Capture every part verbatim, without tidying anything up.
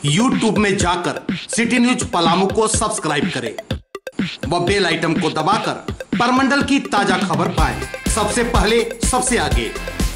YouTube में जाकर city news Palamu को सब्सक्राइब करें व बेल आइटम को दबाकर परमंडल की ताजा खबर पाएं सबसे पहले सबसे आगे।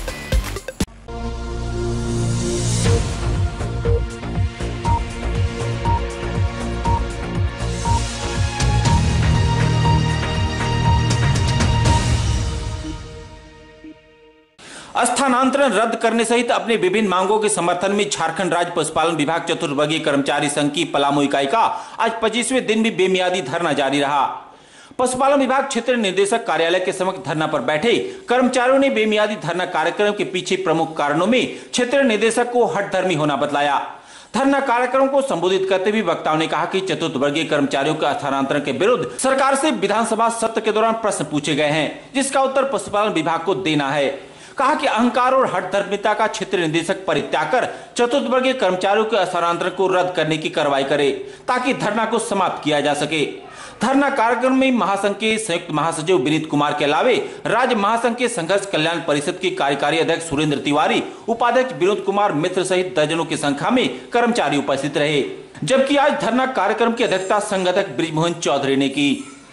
स्थानांतरण रद्द करने सहित अपने विभिन्न मांगों के समर्थन में झारखंड राज्य पशुपालन विभाग चतुर्वर्गीय कर्मचारी संघ की पलामू इकाई का आज पच्चीसवें दिन भी बेमियादी धरना जारी रहा। पशुपालन विभाग क्षेत्र निदेशक कार्यालय के समक्ष धरना पर बैठे कर्मचारियों ने बेमियादी धरना कार्यक्रम के पीछे प्रमुख कारणों में क्षेत्र निदेशक को हठधर्मी होना बतलाया। धरना कार्यक्रम को संबोधित करते हुए वक्ताओं ने कहा कि चतुर्थवर्गीय कर्मचारियों के स्थानांतरण के विरुद्ध सरकार से विधानसभा सत्र के दौरान प्रश्न पूछे गए हैं, जिसका उत्तर पशुपालन विभाग को देना है। कहा कि अहंकार और हठधर्मिता का क्षेत्र निदेशक परित्याग कर चतुर्थवर्गीय कर्मचारियों के स्थानांतरण को रद्द करने की कार्रवाई करे ताकि धरना को समाप्त किया जा सके। धरना कार्यक्रम में महासंघ के संयुक्त महासचिव विनीत कुमार के अलावे राज्य महासंघ के संघर्ष कल्याण परिषद के कार्यकारी अध्यक्ष सुरेंद्र तिवारी, उपाध्यक्ष विनोद कुमार मित्र सहित दर्जनों की संख्या में कर्मचारी उपस्थित रहे। जबकि आज धरना कार्यक्रम की अध्यक्षता संघ अध्यक्ष ब्रिजमोहन चौधरी ने की।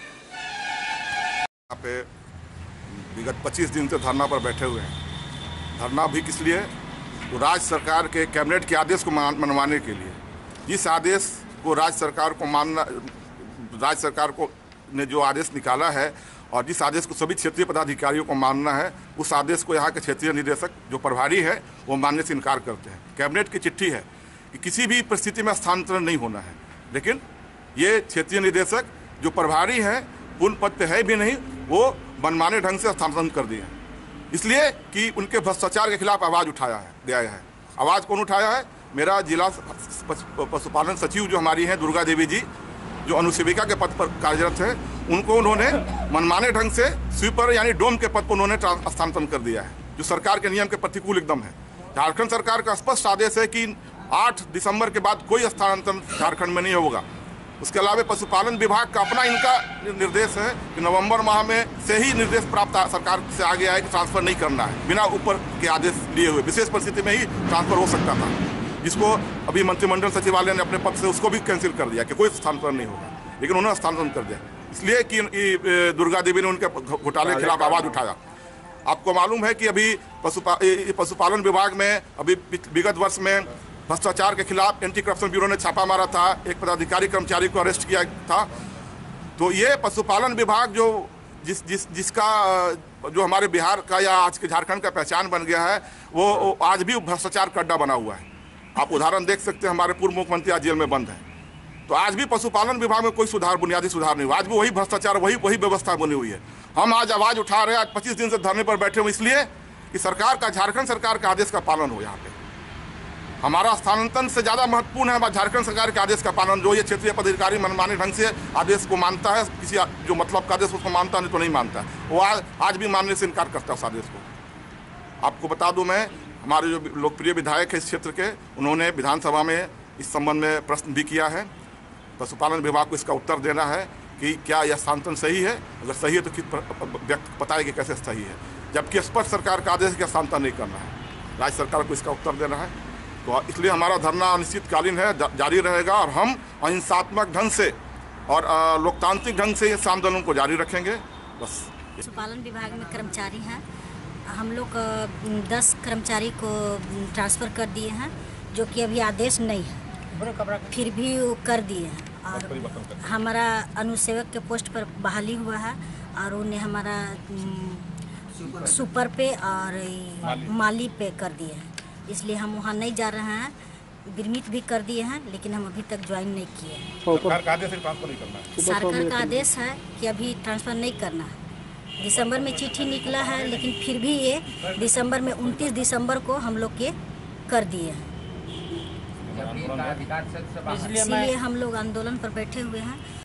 विगत पच्चीस दिन से धरना पर बैठे हुए हैं। धरना भी किस लिए? तो राज्य सरकार के कैबिनेट के आदेश को मनवाने के लिए। जिस आदेश को राज्य सरकार को मानना, राज्य सरकार को ने जो आदेश निकाला है और जिस आदेश को सभी क्षेत्रीय पदाधिकारियों को मानना है, उस आदेश को यहाँ के क्षेत्रीय निदेशक जो प्रभारी है वो मानने से इनकार करते हैं। कैबिनेट की चिट्ठी है कि किसी भी परिस्थिति में स्थानांतरण नहीं होना है, लेकिन ये क्षेत्रीय निदेशक जो प्रभारी हैं पूर्ण पद पे है भी नहीं, वो मनमाने ढंग से स्थानांतरण कर दिए हैं, इसलिए कि उनके भ्रष्टाचार के खिलाफ आवाज़ उठाया है दिया है। आवाज़ कौन उठाया है? मेरा जिला पशुपालन सचिव जो हमारी हैं दुर्गा देवी जी, जो अनुसेविका के पद पर कार्यरत है, उनको उन्होंने मनमाने ढंग से स्वीपर यानी डोम के पद पर उन्होंने स्थानांतरण कर दिया है, जो सरकार के नियम के प्रतिकूल एकदम है। झारखंड सरकार का स्पष्ट आदेश है कि आठ दिसंबर के बाद कोई स्थानांतरण झारखंड में नहीं होगा। उसके अलावा पशुपालन विभाग का अपना इनका निर्देश है कि नवंबर माह में से ही निर्देश प्राप्त सरकार से आ गया है कि ट्रांसफर नहीं करना है, बिना ऊपर के आदेश लिए हुए विशेष परिस्थिति में ही ट्रांसफर हो सकता था, जिसको अभी मंत्रिमंडल सचिवालय ने अपने पद से उसको भी कैंसिल कर दिया कि कोई स्थानांतरण नहीं होगा, लेकिन उन्होंने स्थानांतरण कर दिया इसलिए कि दुर्गा देवी ने उनके घोटाले के खिलाफ आवाज़ उठाया। आपको मालूम है कि अभी पशुपा पशुपालन विभाग में अभी विगत वर्ष में भ्रष्टाचार के खिलाफ एंटी करप्शन ब्यूरो ने छापा मारा था, एक पदाधिकारी कर्मचारी को अरेस्ट किया था। तो ये पशुपालन विभाग जो जिस जिस जिसका जो हमारे बिहार का या आज के झारखंड का पहचान बन गया है, वो आज भी भ्रष्टाचार का अड्डा बना हुआ है। आप उदाहरण देख सकते हैं, हमारे पूर्व मुख्यमंत्री आज जेल में बंद है। तो आज भी पशुपालन विभाग में कोई सुधार, बुनियादी सुधार नहीं हुआ। आज भी वही भ्रष्टाचार, वही वही व्यवस्था बनी हुई है। हम आज आवाज़ उठा रहे हैं, आज पच्चीस दिन से धरने पर बैठे हुए, इसलिए कि सरकार का, झारखंड सरकार का आदेश का पालन हो। यहाँ पे हमारा स्थानांतरण से ज़्यादा महत्वपूर्ण है झारखंड सरकार के आदेश का पालन। जो ये क्षेत्रीय पदाधिकारी मनमाने ढंग से आदेश को मानता है, किसी जो मतलब का आदेश उसको मानता नहीं तो नहीं मानता है, वो आज, आज भी मानने से इनकार करता है उस आदेश को। आपको बता दूं, मैं हमारे जो लोकप्रिय विधायक है इस क्षेत्र के, उन्होंने विधानसभा में इस संबंध में प्रश्न भी किया है। पशुपालन विभाग को इसका उत्तर देना है कि क्या यह स्थानांतरण सही है, अगर सही है तो किस व्यक्त बताए कि कैसे सही है, जबकि स्पष्ट सरकार का आदेश है स्थानांतरण नहीं करना है। राज्य सरकार को इसका उत्तर देना है। तो इसलिए हमारा धरना अनिश्चितकालीन है, जारी रहेगा और हम अहिंसात्मक ढंग से और लोकतांत्रिक ढंग से इस आंदोलन को जारी रखेंगे। बस। पशुपालन विभाग में कर्मचारी हैं, हम लोग दस कर्मचारी को ट्रांसफ़र कर दिए हैं, जो कि अभी आदेश नहीं है, फिर भी वो कर दिए हैं। और हमारा अनुसेवक के पोस्ट पर बहाली हुआ है और उन्हें हमारा सुपर पे और माली पे कर दिए हैं, इसलिए हम वहाँ नहीं जा रहे हैं। विरमित भी कर दिए हैं, लेकिन हम अभी तक ज्वाइन नहीं किए हैं। सरकार का आदेश ट्रांसफर नहीं करना है। सरकार का आदेश है कि अभी ट्रांसफ़र नहीं करना है। दिसंबर में चिट्ठी निकला है, लेकिन फिर भी ये दिसंबर में उनतीस दिसंबर को हम लोग के कर दिए हैं, इसलिए हम लोग आंदोलन पर बैठे हुए हैं।